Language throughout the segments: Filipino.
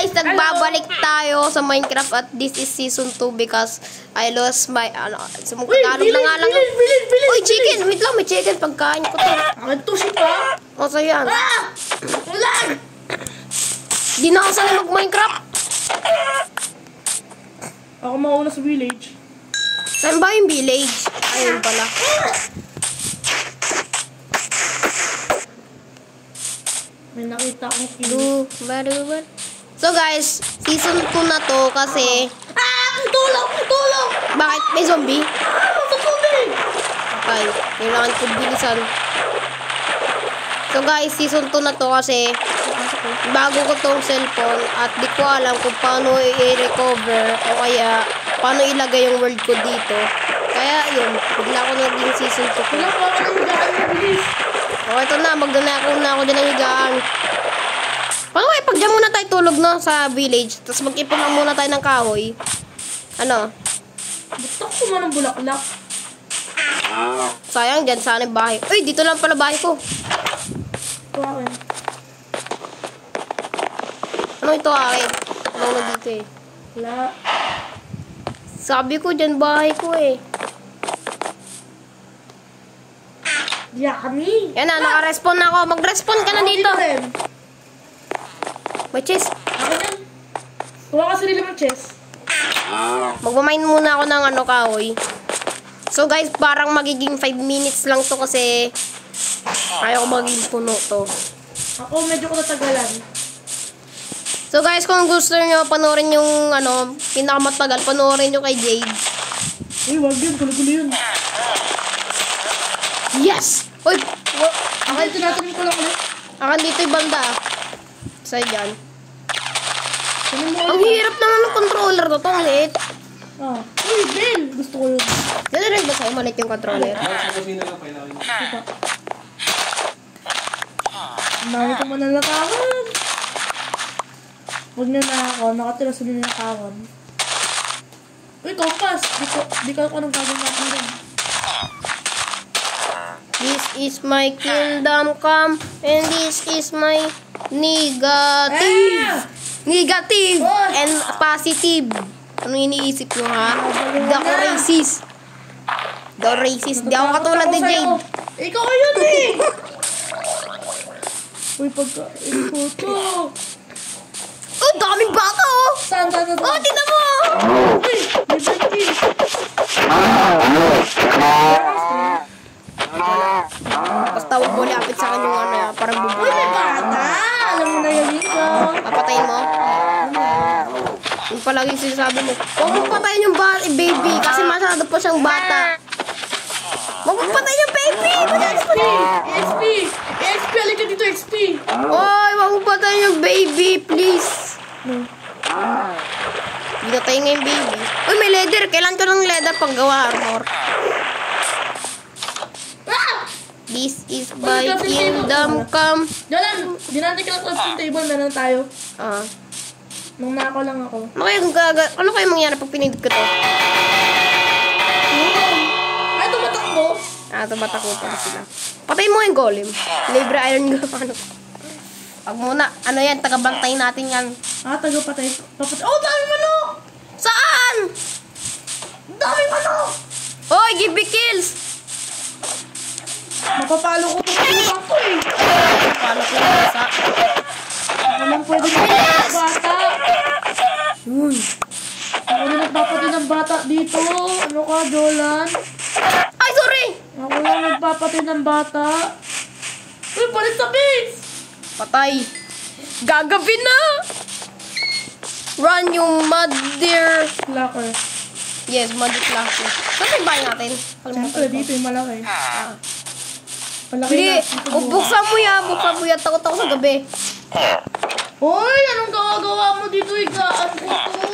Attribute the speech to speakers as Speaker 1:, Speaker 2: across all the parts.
Speaker 1: guys, nagbabalik tayo sa Minecraft at this is season 2 because I lost my sumugtagalog na nga lang. Uy, chicken, wait lang, may chicken pagkain ko to.
Speaker 2: Ito si pa.
Speaker 1: O, so yan.
Speaker 2: Ulan!
Speaker 1: Di na ako sanay mag-Minecraft.
Speaker 2: Ako mauna sa village.
Speaker 1: Saan ba yung village? Ayun pala.
Speaker 2: May nakita akong kilo.
Speaker 1: So guys, season 2 na to kasi...
Speaker 2: Tulong! Tulong!
Speaker 1: Bakit? May zombie?
Speaker 2: Sa tubig!
Speaker 1: Okay, kailangan ko bilisan. So guys, season 2 na to kasi bago ko tong cellphone at di ko alam kung paano i-recover o kaya paano ilagay yung world ko dito. Kaya yun, bigla ko naging season 2 ko.
Speaker 2: Wala ko ako ng higaan na bilis.
Speaker 1: O ito na, magdanako na ako dyan ng higaan. Paano kaya pag dyan muna tayo tulog no, sa village, tapos mag-ipon lang muna tayo ng kahoy. Ano?
Speaker 2: Gusto ko man ng bulaklak.
Speaker 1: Sayang dyan, sana yung bahay. Uy, dito lang pala bahay ko.
Speaker 2: Ito akin.
Speaker 1: Ano ito akin? Ano na dito eh?
Speaker 2: Wala.
Speaker 1: Sabi ko dyan bahay ko eh.
Speaker 2: Yummy!
Speaker 1: Yan na, naka-respawn na ako. Mag-respawn ka na dito. May chest.
Speaker 2: Ako yan. Kuha ka sarili mong chest.
Speaker 1: Magmamain muna ako ng ano, kahoy. So guys, parang magiging 5 minutes lang to kasi ayaw ko maging puno to.
Speaker 2: Ako medyo ko natagalan.
Speaker 1: So guys, kung gusto nyo panoorin yung ano, pinakamatagal, panoorin nyo kay Jade.
Speaker 2: Uy, wag yun. Gulo-gulo yun.
Speaker 1: Yes! Uy!
Speaker 2: Akin, tinatanim ko lang ulit.
Speaker 1: Akan dito yung banda. Sa'yo dyan.
Speaker 2: Tanim mo
Speaker 1: Ang
Speaker 2: ulit.
Speaker 1: hirap naman ng controller to. Itong liit.
Speaker 2: Ah. Uy, Bill! Gusto ko yun.
Speaker 1: Gano'n rin ba sa'yo maliit yung controller?
Speaker 2: Dami ko mananakawan. Huwag na ako. Nakatira sa ninakawan. Uy, kompas! Di ko anong gagawin natin rin.
Speaker 1: This is my kingdom come and this is my negative. Negative and positive. Ano iniisip nyo ha? Hindi ako racist. Hindi ako racist. Hindi ako katulad ni Jade.
Speaker 2: Ikaw yun eh! Uy, ito to.
Speaker 1: Oh, daming baka oh!
Speaker 2: Saan?
Speaker 1: Oh, tignan mo!
Speaker 2: Uy, may bangkil.
Speaker 1: Basta huwag mo lapit sa kanyang ano, parang
Speaker 2: Uy,
Speaker 1: bubuhay.
Speaker 2: may bata! Alam mo na yan ikaw.
Speaker 1: Papatayin mo? Yung palagi sinasabi mo, huwag mo patayin yung baby kasi masyado pa siyang bata. Huwag mo patayin yung baby!
Speaker 2: XP! XP! Halika dito, XP!
Speaker 1: Oy, huwag mo patayin yung baby, please. Ginatay nga yung baby. Uy, may leather. Kailan ko ng leather pag gawa armor? This is my kingdom come.
Speaker 2: Dalan, di natin ka crafting table, meron tayo.
Speaker 1: Ah.
Speaker 2: Nung nako lang ako.
Speaker 1: Ano kayo mangyari pag pinindot ko to?
Speaker 2: Ay, tumatakbo!
Speaker 1: Tumatakbo pa sila. Patay mo yung golem. Libre iron go. Ano? Pag muna, ano yan, tagabantay natin yan.
Speaker 2: Tagapatay. Oh, dami manok!
Speaker 1: Saan?
Speaker 2: Dami manok!
Speaker 1: Oy, give me kills!
Speaker 2: Mapapalo ko ito sa ko eh.
Speaker 1: Paano ko yung basa?
Speaker 2: Ako lang pwede ng bata.
Speaker 1: Yun.
Speaker 2: Ako na nagpapatay ng bata dito. Ano ka, Jolan?
Speaker 1: Ay, sorry!
Speaker 2: Ako lang nagpapatay ng bata. Uy, balik sa base!
Speaker 1: Patay. Gagabi na! Run yung mother.
Speaker 2: Locker.
Speaker 1: Yes, mother class. Saan yung bahay natin?
Speaker 2: Siyempre, dito yung malaki. Malaki
Speaker 1: Hindi.
Speaker 2: na.
Speaker 1: Buksan mo yan. Buksan mo yan. Takot ako sa gabi.
Speaker 2: Hoy, anong gawa mo dito? Igaan ko to.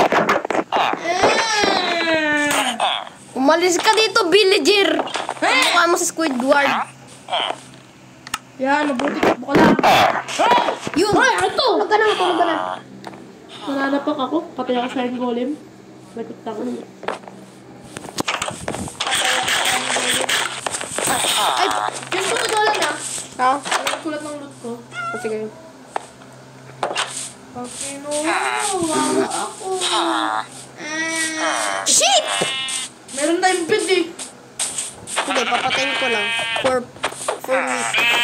Speaker 1: Umalis ka dito, villager. Mukha mo sa Squidward.
Speaker 2: Yan, nabuti ka. Buka lang.
Speaker 1: Yun.
Speaker 2: Ay, ito!
Speaker 1: Tulog ka na. Tulog ka na.
Speaker 2: Nananapak ako. Patay ako sa yung golem. Bakit ako? Ay, yun ko na dolan ah.
Speaker 1: Ha?
Speaker 2: Ang kulat ng loot ko.
Speaker 1: Sige.
Speaker 2: Pag kinuha, ako.
Speaker 1: Shit!
Speaker 2: Meron tayong bed eh.
Speaker 1: Hindi, papatayin ko lang. For me.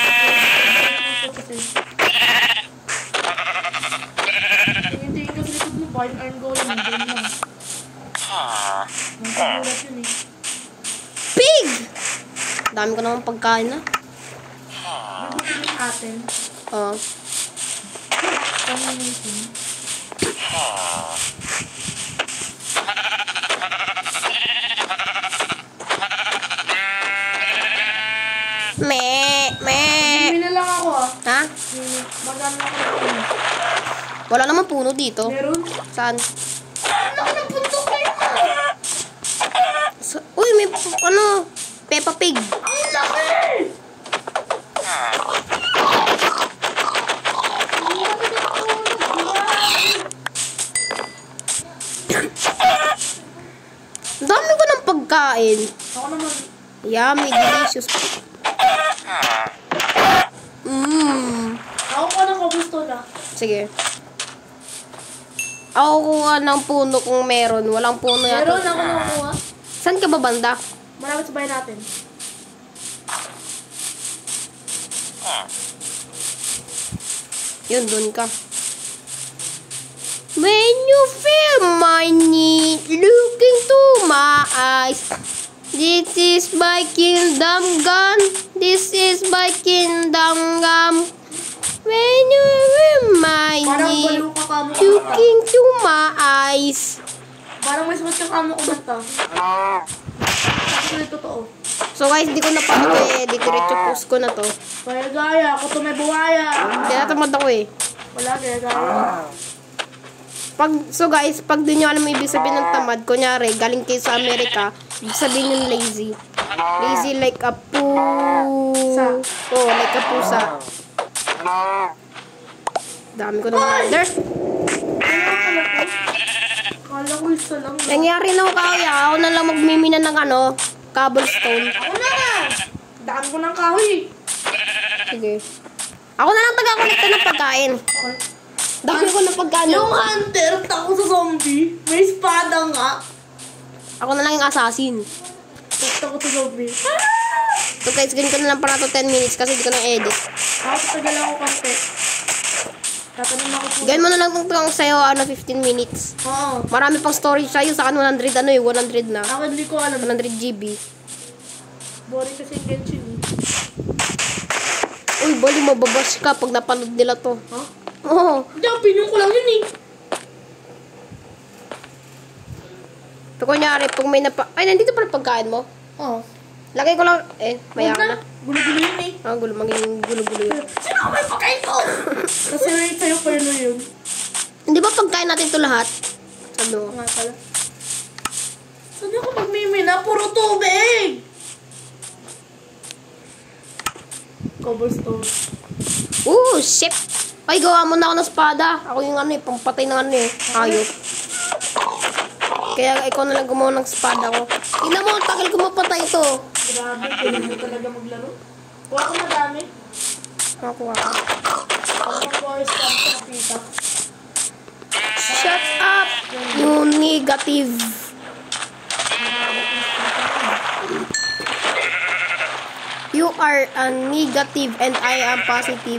Speaker 2: Hindi ka sa likod mo, baka yung iron golem, nandun lang. Nagkagulat yun eh.
Speaker 1: Pig! Dami ko naman pagkain na.
Speaker 2: Nagulat yung atin.
Speaker 1: Oh.
Speaker 2: Panginitin.
Speaker 1: Me.
Speaker 2: Hindi na lang ako ah.
Speaker 1: Ha?
Speaker 2: Magano ako ng puno.
Speaker 1: Wala naman puno dito.
Speaker 2: Meron?
Speaker 1: Saan?
Speaker 2: Ang laki ng bundok kayo ah!
Speaker 1: Uy, may Peppa Pig.
Speaker 2: Ang laki!
Speaker 1: Ang dami ko ng pagkain.
Speaker 2: Ako naman.
Speaker 1: Yummy, delicious.
Speaker 2: Ako pa ng kagusto na.
Speaker 1: Sige. Ako kuha ng puno kung meron. Walang puno yata.
Speaker 2: Meron ako nakuha.
Speaker 1: Saan ka ba banda?
Speaker 2: Malapit sa bahay natin.
Speaker 1: Yun, dun ka. When you feel my need, look into my eyes. This is my kingdom gun. This is my kingdom gun. When you feel my
Speaker 2: Parang
Speaker 1: need,
Speaker 2: baliw ka kamo ko.
Speaker 1: look into my eyes.
Speaker 2: Parang may sumat ka kamo ko basta. Kasi ito totoo.
Speaker 1: So guys, di ko na pa eh. Di diretso post ko na to.
Speaker 2: Kaya gaya, ako to may buhaya.
Speaker 1: Kaya tamad ako eh.
Speaker 2: Wala, kaya gaya.
Speaker 1: So guys, pag di nyo alam ibig sabihin ng tamad, kunyari, galing kayo sa Amerika, ibig sabihin yung lazy. Lazy like a
Speaker 2: Sa?
Speaker 1: Oh, like a pusa. Dami ko naman. There!
Speaker 2: Kala ko isa lang.
Speaker 1: Nangyari na ako kaya. Ako na lang magmimina ng cobblestone.
Speaker 2: Ako na! Daan ko ng kahoy.
Speaker 1: Sige. Ako na lang taga-kolekta ng pagkain.
Speaker 2: Okay.
Speaker 1: Dami ko ng pagkain.
Speaker 2: Yung hunter, tako sa zombie. May espada nga.
Speaker 1: Ako na lang yung assassin.
Speaker 2: Tako sa zombie.
Speaker 1: So guys, ganyan ko na lang para to 10 minutes kasi di ko nang edit.
Speaker 2: Ako tagal ako konti. Tatanong ako po.
Speaker 1: Ganyan mo na lang kung sa'yo 15 minutes.
Speaker 2: Oo.
Speaker 1: Marami pang storage sa'yo. Sa akin 100 100 na.
Speaker 2: Ako hindi ko alam.
Speaker 1: 100 GB.
Speaker 2: Boring kasi yung Genshin.
Speaker 1: Uy, bali mababash ka pag napanood nila to.
Speaker 2: Ha?
Speaker 1: Oo.
Speaker 2: Hindi, opinion ko lang yun eh.
Speaker 1: So, kunyari, pag may Ay, nandito pala pagkain mo.
Speaker 2: Oo.
Speaker 1: Lagay ko lang. Maya ka na.
Speaker 2: Gulo-gulo yun eh.
Speaker 1: Maging gulo-gulo yun.
Speaker 2: Sino ako may pagkain ko? Kasi wait sa'yo pa yun.
Speaker 1: Hindi ba pagkain natin to lahat? Sabi mo.
Speaker 2: Nga pala. Saan ako magmimina? Puro tubig! Cobblestone.
Speaker 1: Shit! Ay, gawa mo na ako ng espada. Ako yung pampatay ng hayop. Kaya ikaw na lang gumawa ng espada ko. Ina mo, ang tagal ko mapatay ito.
Speaker 2: Grabe, kailan mo talaga maglaro. Kuha ko madami.
Speaker 1: Makuha ka.
Speaker 2: Ako ang boys stamp sa pita.
Speaker 1: Shut up! You negative. You are a negative and I am positive.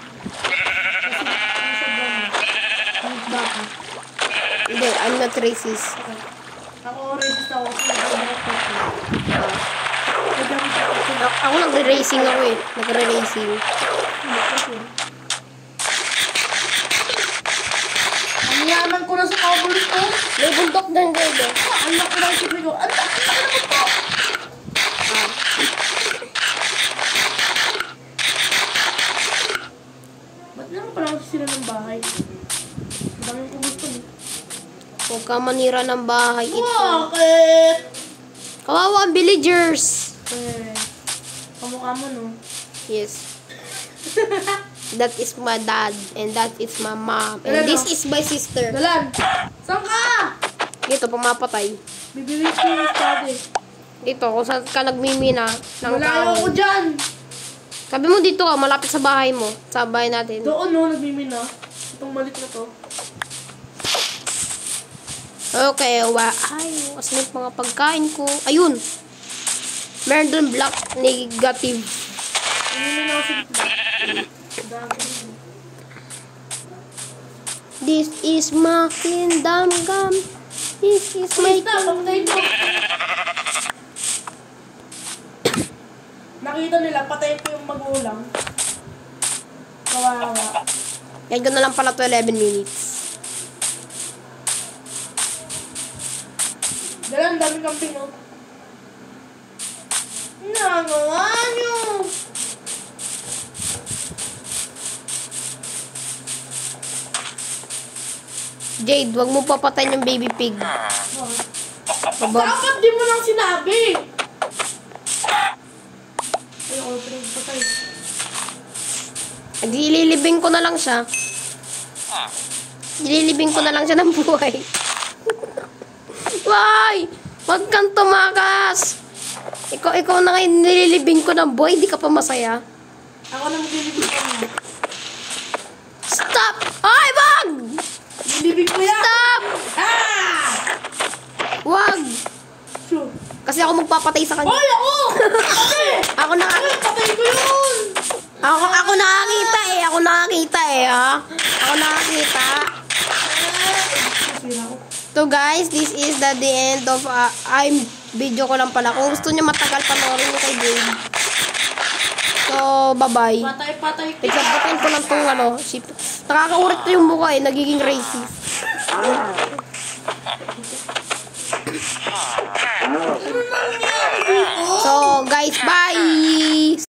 Speaker 2: Bakit?
Speaker 1: Hindi, I'm not racist.
Speaker 2: Ako racist ako kasi nag-racist.
Speaker 1: Ako nagre-racing ako eh. Nagre-racing.
Speaker 2: Ang yaman ko na sa cobblestone.
Speaker 1: May bundok din dito.
Speaker 2: Ang laki ng sabi ko. Ang laki ng bundok. Ba't naman pala kasi sila ng bahay? Ang daming cobblestone.
Speaker 1: Huwag ka manira ng bahay ito.
Speaker 2: Bakit?
Speaker 1: Kawawa ang villagers.
Speaker 2: Kamukha mo, no?
Speaker 1: Yes. That is my dad and that is my mom. And
Speaker 2: Ano?
Speaker 1: this is my sister.
Speaker 2: Dalan! Saan ka?
Speaker 1: Dito, pumapatay.
Speaker 2: Bibilis ko yung study.
Speaker 1: Dito, kung saan ka nagmimina ng
Speaker 2: Malayo ako
Speaker 1: kahoy.
Speaker 2: dyan!
Speaker 1: Sabi mo dito ka, malapit sa bahay mo. Sa bahay natin.
Speaker 2: Doon, no? Nagmimina. Itong malit na to.
Speaker 1: Okay, ay, asan yung mga pagkain ko? Ayun! Meron doon black negative.
Speaker 2: Ano na ako sa gitna?
Speaker 1: This is my kingdom come. This is my
Speaker 2: Stop! Patay ito! Nakita nila, patay ko yung magulang. Kawawa.
Speaker 1: Yan ko na lang pala to 11 minutes.
Speaker 2: Dala, ang dami kang pinot. Nagawa nyo!
Speaker 1: Jade, wag mo papatayin yung baby pig.
Speaker 2: Dapat di mo lang sinabi! Ay, ako pinagpatay.
Speaker 1: Ililibing ko na lang siya. Ililibing ko na lang siya ng buhay. Why? Wag kang tumakas! Ikaw na ngayon nililibing ko ng buhay, di ka pa masaya.
Speaker 2: Ako na maglilibig ko mo.
Speaker 1: Stop! Ay, wag!
Speaker 2: Nilibig ko yan!
Speaker 1: Stop!
Speaker 2: Ah!
Speaker 1: Wag!
Speaker 2: Sure.
Speaker 1: Kasi ako magpapatay sa kanya.
Speaker 2: Hoy, ako! Patay!
Speaker 1: Ako na...
Speaker 2: Patay ko yun!
Speaker 1: Ako nakakita eh. Ako nakakita eh, ha? Ako nakakita. So guys, this is the end of video ko lang pala. Kung gusto niyo matagal, panoorin niyo kay Dave. So, bye-bye.
Speaker 2: Patay ko.
Speaker 1: Pagsabutin ko lang itong ship. Nakakaurit ko yung mukha eh. Nagiging racist. So, guys, bye!